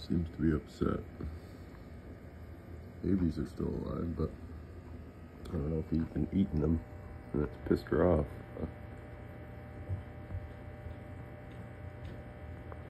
Seems to be upset. Babies are still alive, but I don't know if he's been eating them, and that's pissed her off.